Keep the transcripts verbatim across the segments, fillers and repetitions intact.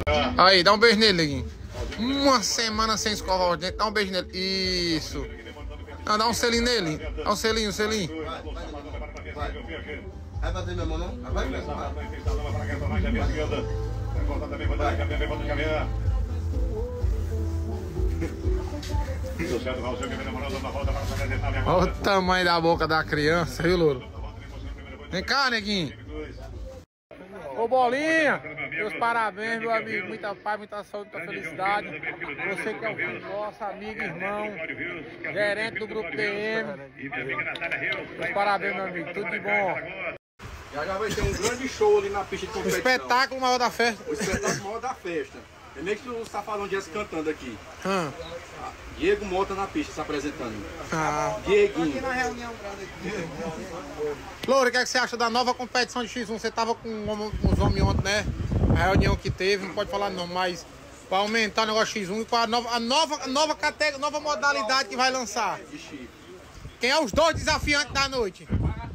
Aí, dá um beijo nele, Neguinho. Uma semana sem escovar os dentes, dá um beijo nele. Isso. Não, dá um selinho nele. Dá um selinho, um selinho. Vai, vai, vai. Vai bater minha mão, não? Vai, vai. Olha o tamanho da boca da criança, viu, Louro? Vem cá, Neguinho. Ô, Bolinha, meus parabéns, meu amigo. Muita paz, muita saúde, muita felicidade. Você que é o filho nosso, amigo, irmão, gerente do Grupo T M. Meus parabéns, meu amigo. Tudo de bom. Já já vai ter um grande show ali na pista de competição. O espetáculo maior da festa. O espetáculo maior da festa. É nem que você está falando Dias cantando aqui. Hum. Ah, Diego Mota na pista se apresentando. Ah. Dieguinho. Louro, o que, é que você acha da nova competição de X um? Você tava com os homens ontem, né? A reunião que teve, não pode falar não, mas para aumentar o negócio X um e com a nova, a nova, a nova categoria, nova modalidade que vai lançar. Quem é os dois desafiantes da noite?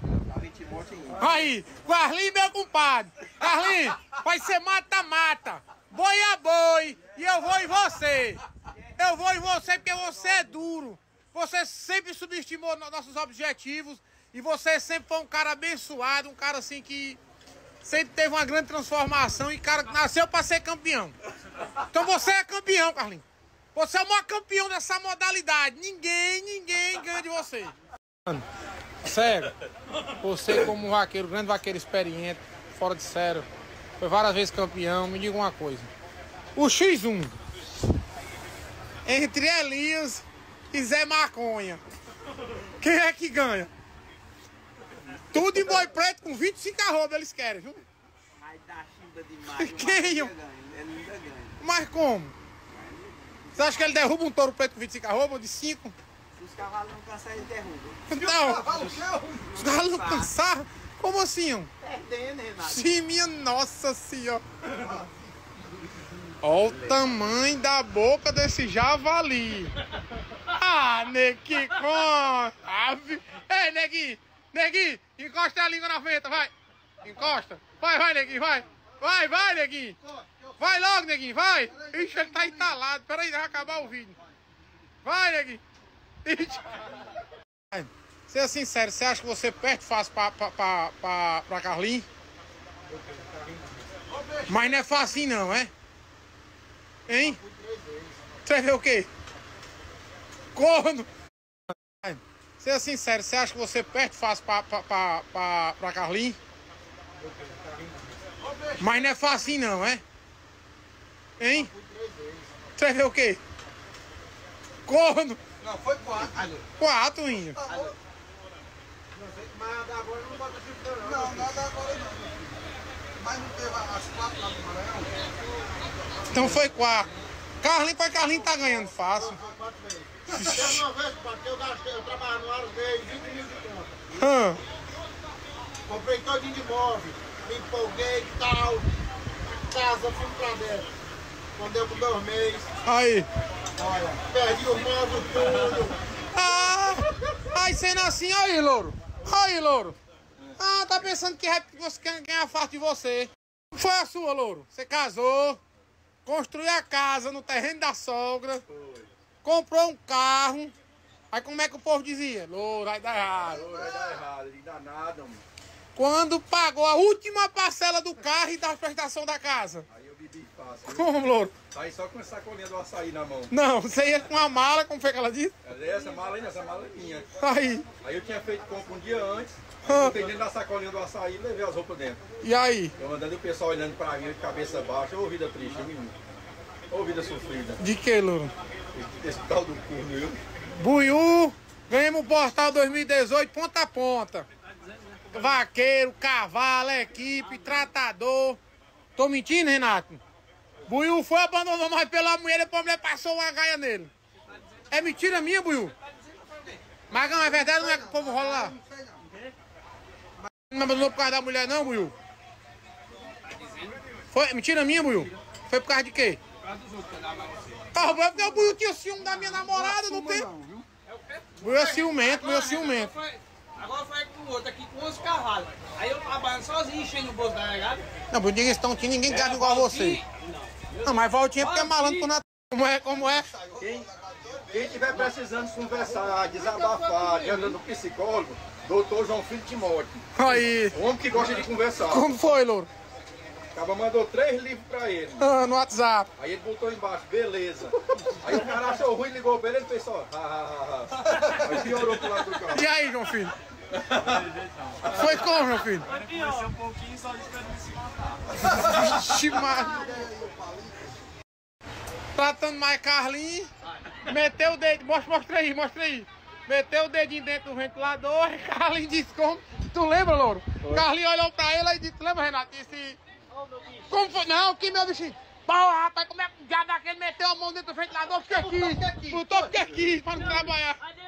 Aí, Carlinhos, meu compadre. Carlinhos, vai ser mata-mata. Boi a boi. E eu vou em você. Eu vou em você porque você é duro. Você sempre subestimou nossos objetivos. E você sempre foi um cara abençoado. Um cara assim que sempre teve uma grande transformação. E cara que nasceu para ser campeão. Então você é campeão, Carlinhos. Você é o maior campeão dessa modalidade. Ninguém, ninguém ganha de você. Sério, você como um vaqueiro, grande vaqueiro experiente, fora de sério, foi várias vezes campeão, me diga uma coisa. O X um, entre Elias e Zé Maconha, quem é que ganha? Tudo em boi preto com vinte e cinco arroba eles querem, viu? Mas dá chimba demais. Quem? Ele nunca ganha. Mas como? Você acha que ele derruba um touro preto com vinte e cinco arroba de cinco? Os cavalos não cansam, eles derrubam. Não, os cavalos não cansaram? Como assim? Ó? Perdendo, Renato. Sim, minha nossa senhora. Olha o tamanho da boca desse javali. Ah, Neguinho, ave. Ei, Neguinho, Neguinho, encosta a língua na venta, vai. Encosta. Vai, vai, Neguinho, vai. Vai, vai, Neguinho. Vai logo, Neguinho, vai. Ixi, ele tá entalado. Peraí, vai acabar o vídeo. Vai, Neguinho. Seja sincero, você acha que você perde fácil pra, pra, pra, pra, pra Carlinhos? Mas não é fácil não, é? Hein? Você vê o quê? Corno! Seja sincero, você acha que você perde fácil pra, pra, pra, pra, pra Carlinhos? Mas não é fácil não, é? Hein? Você vê o quê? Corno! Não, foi quatro. Quatro, Inho. Mas agora não bota chifre não. Não, nada agora não. Mas não teve as quatro lá do Maranhão? Então foi quatro. Carlinhos, pai, Carlinhos tá ganhando fácil. Foi quatro vezes. Teve uma vez, porque eu gastei, eu trabalhava no Aros, ganhei vinte mil de conta. Hum. Comprei todinho de móvel, me empolguei e tal. Casa, fui pra dentro. Quando deu com dois meses. Aí. Olha, perdi o móvel tudo. Ah! Aí sendo assim, aí, Louro. Aí, Louro. Ah, tá pensando que você quer ganhar fácil de você. Foi a sua, Louro. Você casou, construiu a casa no terreno da sogra, comprou um carro. Aí como é que o povo dizia? Louro, vai dar errado. Louro, vai dar errado, não dá nada, mano. Quando pagou a última parcela do carro e da prestação da casa. Aí eu bebi fácil. Como, Louro? Aí só com essa sacolinha do açaí na mão. Não, você ia com uma mala, como foi que ela disse? Essa mala aí, essa mala é minha. Aí. Aí eu tinha feito compra um dia antes, Ah. botei dentro da sacolinha do açaí e levei as roupas dentro. E aí? Eu mandando o pessoal olhando pra mim de cabeça baixa, ô vida triste, menino. Ô vida sofrida. De que, Louro? Esse, esse tal do corno, viu? Buiú, ganhamos o Portal dois mil e dezoito ponta a ponta. Vaqueiro, cavalo, equipe, tratador. Tô mentindo, Renato? Buiú foi, abandonou nós pela mulher, depois a mulher passou uma gaia nele. É mentira minha, Buiú? Mas não, é verdade, não é que o povo rola lá? Não abandonou por causa da mulher não, Buiú? Foi mentira minha, Buiú? Foi por causa de quê? Por causa dos outros que eu dava você. Ah, porque o Buiú tinha ciúme da minha namorada, não tem? Buiú é ciumento, Buiú é ciumento. Agora foi com o outro aqui com onze cavalos. Aí eu trabalhando sozinho, enchendo o bolso da negada. Não, por ninguém estão aqui, ninguém gasta igual a você. Não. Não, mas voltinha porque é malandro com na... Como é, como é? Quem, quem tiver precisando conversar, desabafar, de andando no psicólogo, doutor João Filho Timóteo. Aí. Um homem que gosta de conversar. Como foi, louro? O cara mandou três livros pra ele. Ah, no WhatsApp. Aí ele botou embaixo, beleza. Aí o cara achou ruim, ligou pra ele, ele fez só, ha, ha, ha, ha. Aí piorou pro lado do carro. E aí, João Filho? Foi como, João Filho? Foi um pouquinho só esperando se matar. Vixe, Maria. Tratando mais Carlinhos. Meteu o dedo. Mostra, mostra aí, mostra aí. Meteu o dedinho dentro do ventilador e Carlinhos disse como. Tu lembra, louro? Carlinhos olhou pra ele e disse, lembra, Renato? Disse. Como foi? Não, que meu bichinho. Porra, rapaz, como é que o diabo daquele meteu a mão dentro do ventilador? Porque quis. Botou porque quis, pra não trabalhar.